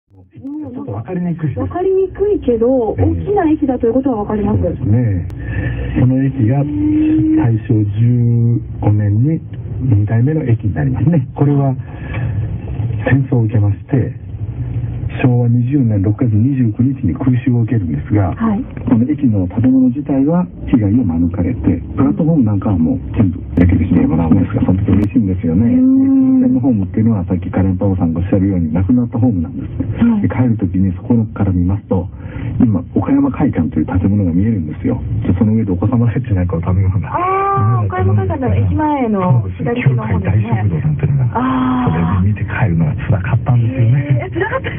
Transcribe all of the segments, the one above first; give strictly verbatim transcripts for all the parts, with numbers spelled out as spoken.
ちょっと分かりにくい。 分かりにくいけど、大きな駅だということは分かります。 そうですね。この駅が大正じゅうごねんににだいめの駅になりますね。これは戦争を受けまして、しょうわにじゅうねんろくがつにじゅうくにちに空襲を受けるんですが、はい、この駅の建物自体は被害を免れて、プラットフォームなんかはもう全部焼けてしまいもらうんですが、その時嬉しいんですよね。線のホームっていうのはさっきカレンパオさんがおっしゃるようになくなったホームなんです、はい、で帰る時にそこから見ますと、今岡山会館という建物が見えるんですよ。その上でお子様たちなんかを食べような、 ああ、岡山会館の駅前の左手の方ですね。 大食堂なんていうのが、それで見て帰るのが辛かったんですよね。 辛かった。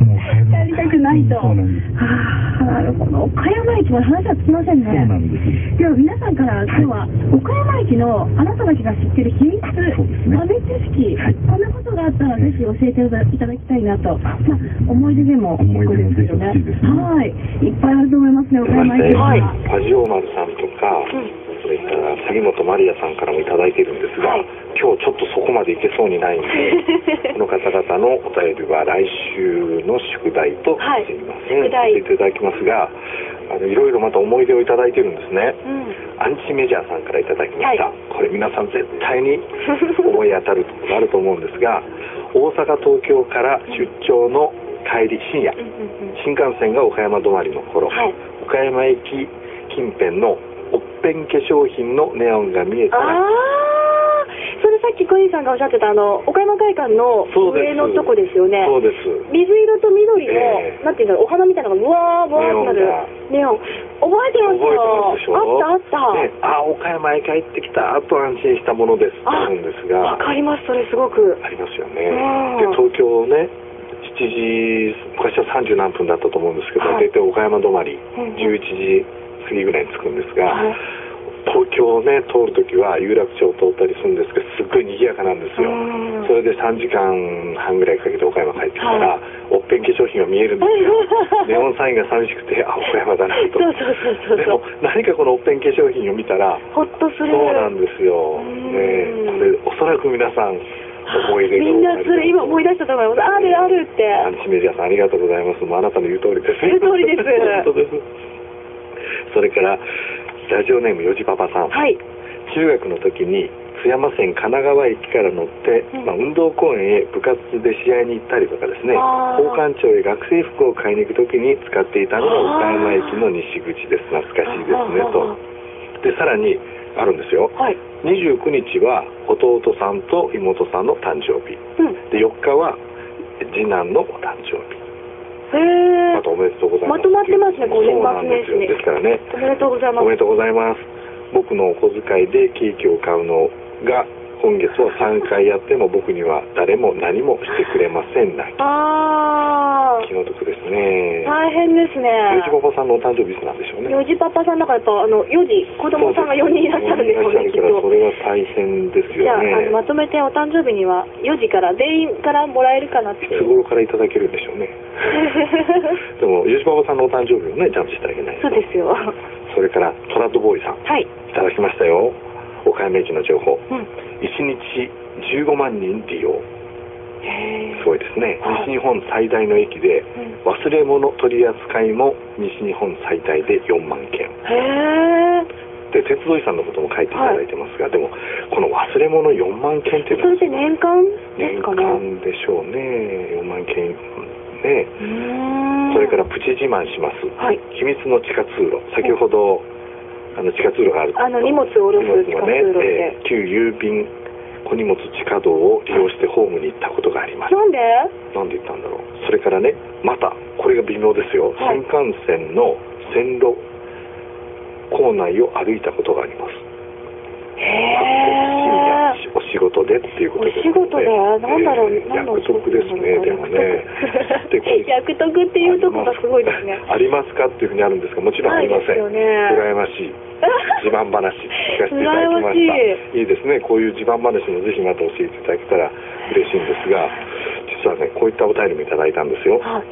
もう帰るやりたくないと。 そうなんです。 ああ、なるほど。岡山駅まで話はつきませんね。 そうなんです。 では皆さんから今日は岡山駅のあなたたちが知っている秘密、豆知識、こんなことがあったらぜひ教えていただきたいなと。まあ思い出でも思い出もぜひ欲しいですね。 はい、いっぱいあると思いますね、岡山駅。 はい。パジオーマルさんとか、それから杉本マリアさんからもいただいているんですが、今日ちょっとそこまでいけそうにないんで、この方々のお便りは来週の宿題とすいません、はい、いただきますが、あのいろいろまた思い出をいただいているんですね、うん、アンチメジャーさんからいただきました、はい、これ皆さん絶対に思い当たるところがあると思うんですが、大阪東京から出張の帰り深夜、新幹線が岡山止まりの頃、はい、岡山駅近辺のおっぺん化粧品のネオンが見えたら、 それさっき小西さんがおっしゃってたあの岡山会館の上のとこですよね。 そうです。 水色と緑の、 えー、 なんていうんだろう、お花みたいなのがうわーわーってなるネオン。覚えてますよ。あったあった。 ね、あ、岡山駅入ってきたと安心したものですってあるんですが。 わかります、それすごく。 ありますよね。で東京ね、しちじ、昔はさんじゅうなんぷんだったと思うんですけど、はい、大体岡山止まり、じゅういちじ過ぎぐらいに着くんですが。はい、東京をね通るときは有楽町を通ったりするんですけど、すっごい賑やかなんですよ。それでさんじかんはんぐらいかけて岡山帰ってきたら、はい、おっぺん化粧品が見えるんですよ。ネオンサインが寂しくて、あ、岡山だなと。 そうそうそうそう。 でも何かこのおっぺん化粧品を見たらホッとする。 そうなんですよ。ね、これおそらく皆さん思い出がみんなそれ今思い出したと思います。あるあるって。 アンチメジャーさんありがとうございます。もうあなたの言う通りです。 言う通りです。 本当です。それからラジオネームよじパパさん、はい、中学の時に津山線神奈川駅から乗って、うん、まあ、運動公園へ部活で試合に行ったりとかですね、宝冠町へ学生服を買いに行く時に使っていたのが岡山駅の西口です。懐かしいですねと。でさらにあるんですよ、はい、にじゅうくにちは弟さんと妹さんの誕生日、うん、でよっかは次男のお誕生日。 へー、 またおめでとうございます。 まとまってますね、こう年末年始ね。 ですからね、 おめでとうございます。 おめでとうございます。僕のお小遣いでケーキを買うのが今月はさんかいやっても僕には誰も何もしてくれませんな。ああ、気の毒ですね。 大変ですね。 よじパパさんのお誕生日なんでしょうね。 よじパパさんだからやっぱあのよじ子供さんがよにんいらっしゃるんですよね。きっとそれは大変ですよね。 じゃあ、あのまとめてお誕生日にはよじから全員からもらえるかなって。いつ頃からいただけるんでしょうね。でもよじパパさんのお誕生日をねちゃんとしてあげないと。そうですよ。それからトラッドボーイさん、はい、いただきましたよ。岡山駅の情報、うん、いちにちじゅうごまんにん利用。すごいですね。西日本最大の駅で、うん、忘れ物取り扱いも西日本最大でよんまんけん。へで鉄道遺産のことも書いていただいてますが、はい、でもこの忘れ物よんまんけんっていうのはそれって年間ですかね。 年間でしょうね。よんまんけんね。それからプチ自慢します、はい、秘密の地下通路。先ほどあの地下通路がある、 あの荷物を下ろす地下通路で、 ね、えー、旧郵便小荷物地下道を利用してホームに行ったことがあります。 なんでなんで行ったんだろう。それからね、またこれが微妙ですよ、はい、新幹線の線路構内を歩いたことがあります。へえ。お仕事でっていうことですね。 お仕事で、なんだろう、 えー、役得ですね。でもね。 役得っていうところがすごいですね。 ありますかっていうふうにあるんですが、もちろんありません。ね、羨ましい。自慢話聞かせていただきました。いいですね。こういう自慢話もぜひまた教えていただけたら嬉しいんですが、実はね、こういったお便りもいただいたんですよ。はい、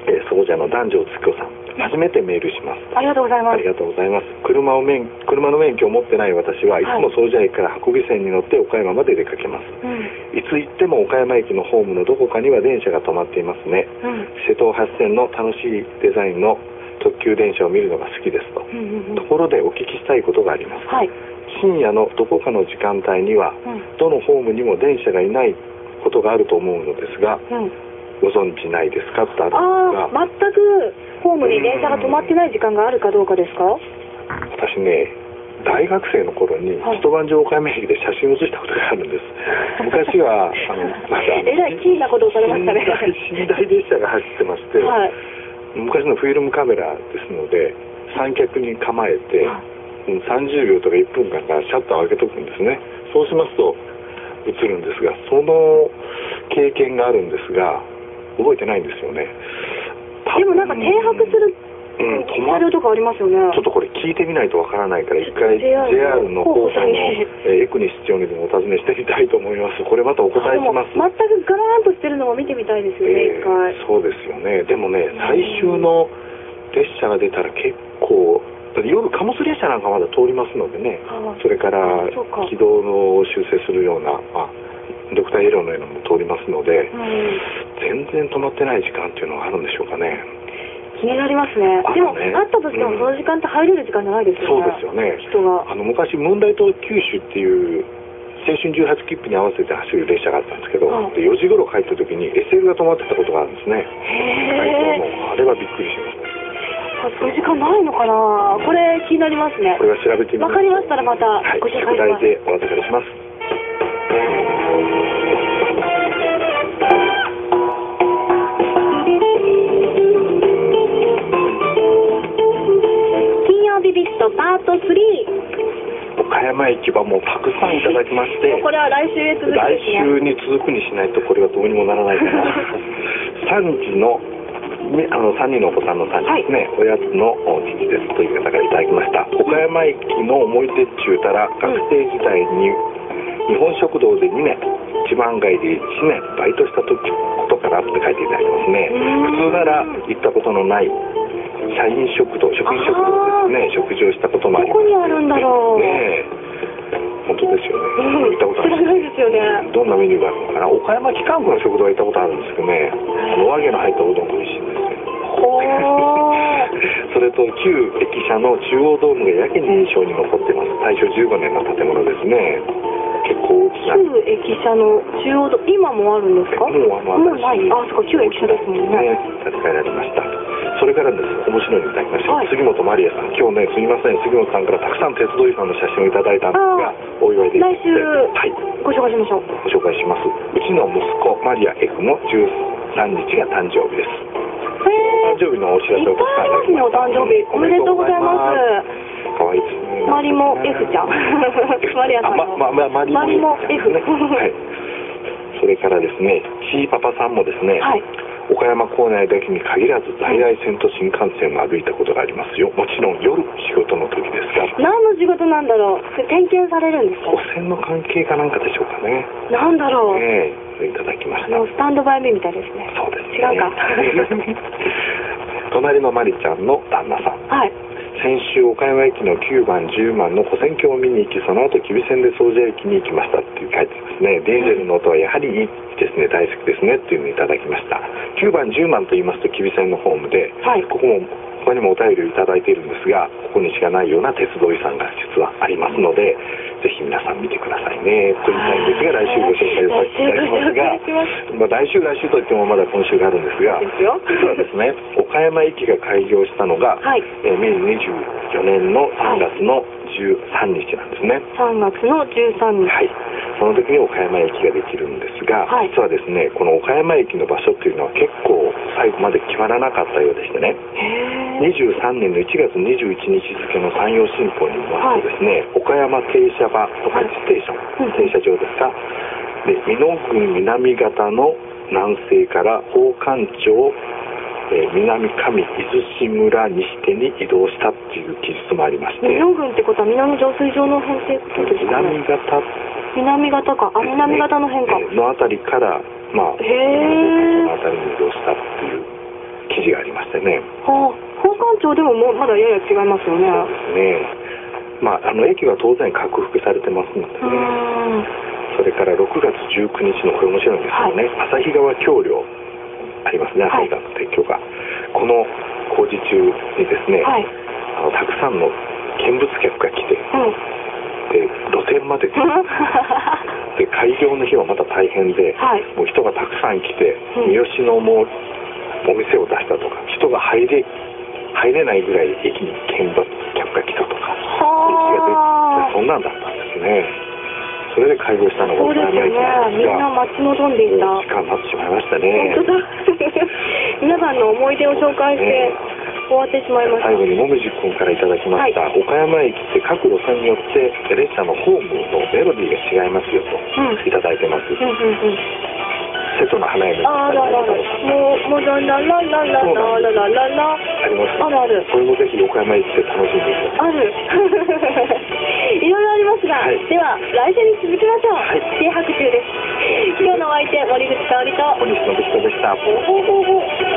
えー、奏者の男女月子さん、初めてメールします。 ありがとうございます。 ありがとうございます。車を免車の免許を持ってない私はいつも奏者駅から運び線に乗って岡山まで出かけます。うん、いつ行っても岡山駅のホームのどこかには電車が止まっていますね。うん、瀬戸八線の楽しいデザインの特急電車を見るのが好きですと。うんうんうん、ところでお聞きしたいことがあります。はい、深夜のどこかの時間帯には、うん、どのホームにも電車がいないことがあると思うのですが、うん、ご存知ないですかってあるんですが、 あ、全くホームに電車が止まってない時間があるかどうかですか？ 私ね、大学生の頃に一晩上岡山駅で写真を写したことがあるんです。昔はあのまだえらいキーなことをされましたね。 寝台列車が走ってまして、はい、昔のフィルムカメラですので三脚に構えて、はい、さんじゅうびょうとかいっぷんかんからシャッターを開けとくんですね。そうしますと映るんですが、その経験があるんですが覚えてないんですよね。 でもなんか停泊する車両とかありますよね。 ちょっとこれ聞いてみないとわからないから一回 ジェイアール の広報の江国市長にでもお尋ねしてみたいと思います。これまたお答えします。 全くガラーンとしてるのを見てみたいですよね、 えー、一回。そうですよね。でもね、最終の列車が出たら結構夜貨物列車なんかまだ通りますのでね、それから軌道を修正するような、まあ、ドクターイエローのようなのも通りますので、うん、全然止まってない時間っていうのがあるんでしょうかね。 気になりますね。でも、ね、あったとしてもその時間って入れる時間じゃないですよね。 そうですよね。 人があの昔ムーンライト九州っていう青春じゅうはち切符に合わせて走る列車があったんですけど、うん、でよじ頃帰った時に エスエル が止まってたことがあるんですね。へー、あれはびっくりしました。 そういう時間ないのかな。これ気になりますね。 これは調べてみます。 わかりましたらまたご紹介します。 はい、でお渡しします。 金曜ビビットパートスリー。 岡山駅はもうたくさんいただきまして、 これは来週へ続くですね。 来週に続くにしないとこれはどうにもならないかな。さんじのあのさんにんのお子さんのさんじですね、はい、おやつの父ですという方からいただきました。岡山駅の思い出っちゅうたら、学生時代に日本食堂でにねん、一番街でいちねんバイトした時ことからって書いていただきますね。普通なら行ったことのない社員食堂、職員食堂ですね、食事をしたこともあります。 どこにあるんだろうね。本当ですよね。 うん、行ったことある。知らないですよね。 どんなメニューがあるのかな。岡山機関区の食堂は行ったことあるんですけどね、お揚げの入ったうどんが美味しいんですよ。それと旧駅舎の中央ドームがやけに印象に残っています。大正じゅうごねんの建物ですね。結構大きな旧駅舎の中央ドーム、今もあるんですか？ もうあのもうない。あ、そこ旧駅舎ですもんね。 建て替えられました。それからですね、面白いのいただきました、はい、杉本まりやさん。今日ね、すみません、杉本さんからたくさん鉄道遺産の写真をいただいたんですが、お祝いで来週、はい、ご紹介しましょう。 ご紹介します。うちの息子マリア F のじゅうさんにちが誕生日です。誕生日のお知らせをいっぱいありますね。お誕生日おめでとうございます。 かわいいですね。 マリモ F ちゃんマリアさんのまままマリモ F ね。はい。それからですね、ちーパパさんもですね、はい、岡山構内だけに限らず在来線と新幹線を歩いたことがありますよ。もちろん夜仕事の時ですが。 何の仕事なんだろう。点検されるんですか？ 汚染の関係かなんかでしょうかね。 なんだろう。 ええ、いただきました。 スタンドバイミーみたいですね。 そうですね。 違うか。 隣のマリちゃんの旦那さん。はい。先週岡山駅のきゅうばんじゅうばんの跨線橋を見に行き、その後吉備線で総社駅に行きましたっていう書いてますね。ディーゼルの音はやはりいいですね、大好きですねっていうのをいただきました。きゅうばんじゅうばんと言いますと吉備線のホームで、はい、ここも他にもお便りをいただいているんですが、ここにしかないような鉄道遺産が実はありますので、ぜひ皆さん見てくださいねと言いたいんですが、来週ご紹介させていただきますが、まあ、来週来週といってもまだ今週があるんですが、実はですね、岡山駅が開業したのが、はい、えー、めいにじゅうよねんのさんがつのじゅうさんにちなんですね。 さんがつのじゅうさんにち。はい。 その時に岡山駅ができるんですが、はい、実はですね、この岡山駅の場所っていうのは結構最後まで決まらなかったようでしてね、にじゅうさんねんのいちがつにじゅういちにち付の山陽新報によりますとですね、はい、岡山停車場とかステーション、はい、停車場ですか、で美濃郡南方の南西から宝冠町、えー、南上伊豆市村西手に移動したっていう記述もありまして、 美濃郡ってことは南浄水場の辺ってことですかね。 南方南方か、あ、南方の辺か、 えー、のあたりからまあ、へー、そのあたりに移動したっていう記記事がありましてね。 はあ、本館長でももうまだやや違いますよね。 そうですね。まあ、あの駅は当然拡幅されてますのでね。それからろくがつじゅうくにちのこれ面白いんですけどね、はい、旭川橋梁ありますね、旭川の鉄橋が、この工事中にですね、はい、あのたくさんの見物客が来て、うん、で路線までで開業の日はまた大変で、はい、もう人がたくさん来て、うん、三好のもお店を出したとか、人が入れ入れないぐらい駅に見物客が来たとか、駅がでそんなんだったんですね。それで開業したのが岡山駅なんですが、 みんな待ち望んでいた時間になってしまいましたね。 本当だ皆さんの思い出を紹介して終わってしまいました。 最後にもみじ君からいただきました、はい、岡山駅って各路線によって列車のホームのメロディーが違いますよと、うん、いただいてます。うんうんうん、瀬戸の花嫁あらららもうもうララララララララララあります。 あるある。 これもぜひ岡山行って楽しんでください。 あるいろいろありますが、はい、では来週に続きましょう。はい、停泊中です。今日のお相手森口香織と小西信人でした。 ほほほほ